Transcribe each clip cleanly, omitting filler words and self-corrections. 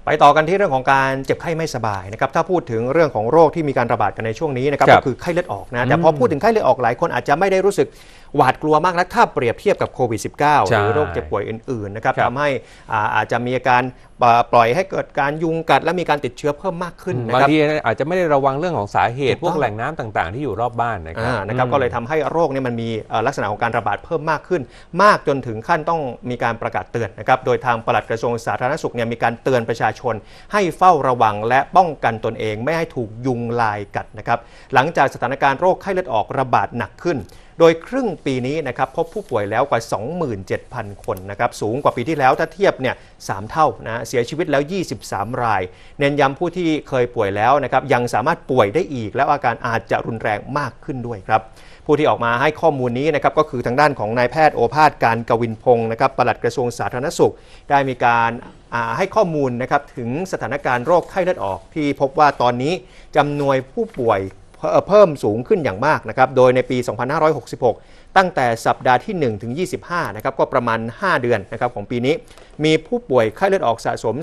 ไปต่อกันที่เรื่องของการเจ็บไข้ไม่สบายนะครับถ้าพูดถึงเรื่องของโรคที่มีการระบาดกันในช่วงนี้นะครับก็คือไข้เลือดออกนะแต่พอพูดถึงไข้เลือดออกหลายคนอาจจะไม่ได้รู้สึกหวาดกลัวมากนักถ้าเปรียบเทียบกับโควิด -19 หรือโรคเจ็บป่วยอื่นๆนะครับทำให้อาจจะมีอาการปล่อยให้เกิดการยุงกัดและมีการติดเชื้อเพิ่มมากขึ้นนะครับบางทีอาจจะไม่ได้ระวังเรื่องของสาเหตุพวกแหล่งน้ำต่างๆที่อยู่รอบบ้านนะครับก็เลยทำให้โรคนี้มันมีลักษณะของการระบาดเพิ่มมากขึ้นมากจนถึงขั้นต้องมีการประกาศเตือนนะครับโดยทางปลัดกระทรวงสาธารณสุขมีการเตือนประชาชนให้เฝ้าระวังและป้องกันตนเองไม่ให้ถูกยุงลายกัดนะครับหลังจากสถานการณ์โรคไข้เลือดออกระบาดหนักขึ้นโดยครึ่งปีนี้นะครับพบผู้ป่วยแล้วกว่า 27,000 คนนะครับสูงกว่าปีที่แล้วถ้าเทียบเนี่ย3เท่านะเสียชีวิตแล้ว23รายเน้นย้ำผู้ที่เคยป่วยแล้วนะครับยังสามารถป่วยได้อีกแล้วอาการอาจจะรุนแรงมากขึ้นด้วยครับผู้ที่ออกมาให้ข้อมูลนี้นะครับก็คือทางด้านของนายแพทย์โอภาสการกวินพงศ์นะครับปลัดกระทรวงสาธารณสุขได้มีการให้ข้อมูลนะครับถึงสถานการณ์โรคไข้เลือดออกที่พบว่าตอนนี้จำนวนผู้ป่วยเพิ่มสูงขึ้นอย่างมากนะครับโดยในปี 2566 ตั้งแต่สัปดาห์ที่1ถึง25นะครับก็ประมาณ5เดือนนะครับของปีนี้มีผู้ป่วยไข้เลือดออกสะสม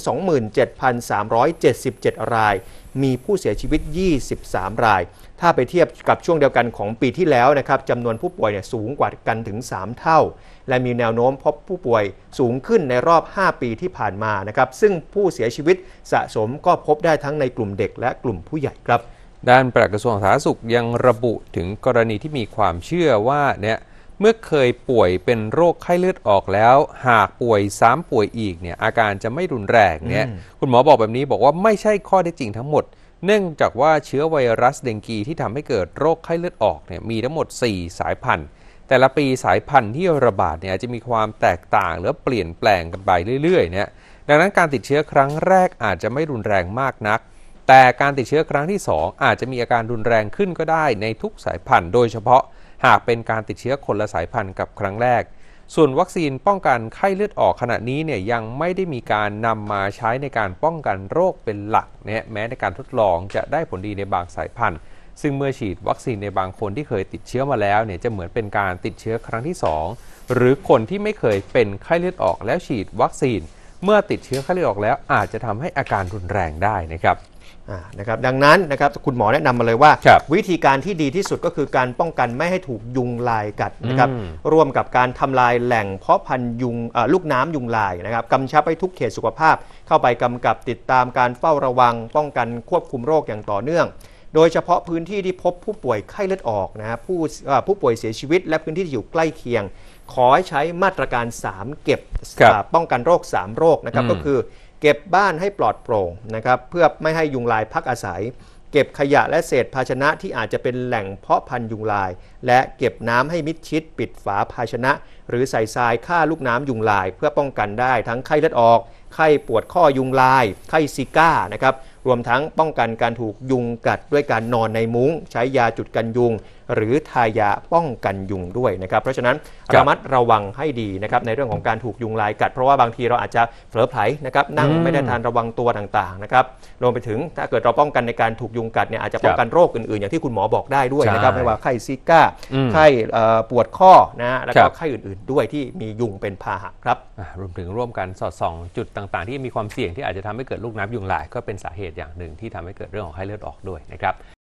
27,377 รายมีผู้เสียชีวิต23รายถ้าไปเทียบกับช่วงเดียวกันของปีที่แล้วนะครับจำนวนผู้ป่วยสูงกว่ากันถึง3เท่าและมีแนวโน้มพบผู้ป่วยสูงขึ้นในรอบ5ปีที่ผ่านมานะครับซึ่งผู้เสียชีวิตสะสมก็พบได้ทั้งในกลุ่มเด็กและกลุ่มผู้ใหญ่ครับด้านปลัดกระทรวงสาธารณสุขยังระบุถึงกรณีที่มีความเชื่อว่าเนี่ยเมื่อเคยป่วยเป็นโรคไข้เลือดออกแล้วหากป่วยซ้ำป่วยอีกเนี่ยอาการจะไม่รุนแรงเนี่ยคุณหมอบอกแบบนี้บอกว่าไม่ใช่ข้อเท็จจริงทั้งหมดเนื่องจากว่าเชื้อไวรัสเดงกีที่ทำให้เกิดโรคไข้เลือดออกเนี่ยมีทั้งหมด4สายพันธุ์แต่ละปีสายพันธุ์ที่ระบาดเนี่ยจะมีความแตกต่างหรือเปลี่ยนแปลงกันไปเรื่อยๆเนี่ยดังนั้นการติดเชื้อครั้งแรกอาจจะไม่รุนแรงมากนักแต่การติดเชื้อครั้งที่2อาจจะมีอาการรุนแรงขึ้นก็ได้ในทุกสายพันธุ์โดยเฉพาะหากเป็นการติดเชื้อคนละสายพันธุ์กับครั้งแรกส่วนวัคซีนป้องกันไข้เลือดออกขณะนี้เนี่ยยังไม่ได้มีการนำมาใช้ในการป้องกันโรคเป็นหลักเนี่ยแม้ในการทดลองจะได้ผลดีในบางสายพันธุ์ซึ่งเมื่อฉีดวัคซีนในบางคนที่เคยติดเชื้อมาแล้วเนี่ยจะเหมือนเป็นการติดเชื้อครั้งที่2หรือคนที่ไม่เคยเป็นไข้เลือดออกแล้วฉีดวัคซีนเมื่อติดเชื้อไข้เลือดออกแล้วอาจจะทำให้อาการรุนแรงได้นะครับดังนั้นนะครับคุณหมอแนะนำมาเลยว่าวิธีการที่ดีที่สุดก็คือการป้องกันไม่ให้ถูกยุงลายกัดนะครับร่วมกับการทำลายแหล่งเพาะพันธุ์ยุงลูกน้ำยุงลายนะครับกำชับให้ทุกเขตสุขภาพเข้าไปกำกับติดตามการเฝ้าระวังป้องกันควบคุมโรคอย่างต่อเนื่องโดยเฉพาะพื้นที่ที่พบผู้ป่วยไข้เลือดออกนะผู้ป่วยเสียชีวิตและพื้นที่ที่อยู่ใกล้เคียงขอให้ใช้มาตรการ3เก็บป้องกันโรค3โรคนะครับก็คือเก็บบ้านให้ปลอดโปร่งนะครับเพื่อไม่ให้ยุงลายพักอาศัยเก็บขยะและเศษภาชนะที่อาจจะเป็นแหล่งเพาะพันธุ์ยุงลายและเก็บน้ำให้มิดชิดปิดฝาภาชนะหรือใส่ทรายฆ่าลูกน้ำยุงลายเพื่อป้องกันได้ทั้งไข้เลือดออกไข้ปวดข้อยุงลายไข้ซิก้านะครับรวมทั้งป้องกันการถูกยุงกัดด้วยการนอนในมุ้งใช้ยาจุดกันยุงหรือทายาป้องกันยุงด้วยนะครับเพราะฉะนั้นระมัดระวังให้ดีนะครับในเรื่องของการถูกยุงลายกัดเพราะว่าบางทีเราอาจจะเผลอไผลนะครับนั่งไม่ได้ทันระวังตัวต่างๆนะครับรวมไปถึงถ้าเกิดเราป้องกันในการถูกยุงกัดเนี่ยอาจจะป้องกันโรคอื่นๆอย่างที่คุณหมอบอกได้ด้วยนะครับไม่ว่าไข้ซิก้าไข้ปวดข้อนะแล้วก็ไข้อื่นๆด้วยที่มียุงเป็นพาหะครับรวมถึงร่วมกันสอดส่องจุดต่างๆที่มีความเสี่ยงที่อาจจะทำให้เกิดลูกน้ำยุงลายก็เป็นสาเหตุอย่างหนึ่งที่ทำให้เกิดเรื่องของไข้เลือดออกด้วยนะครับ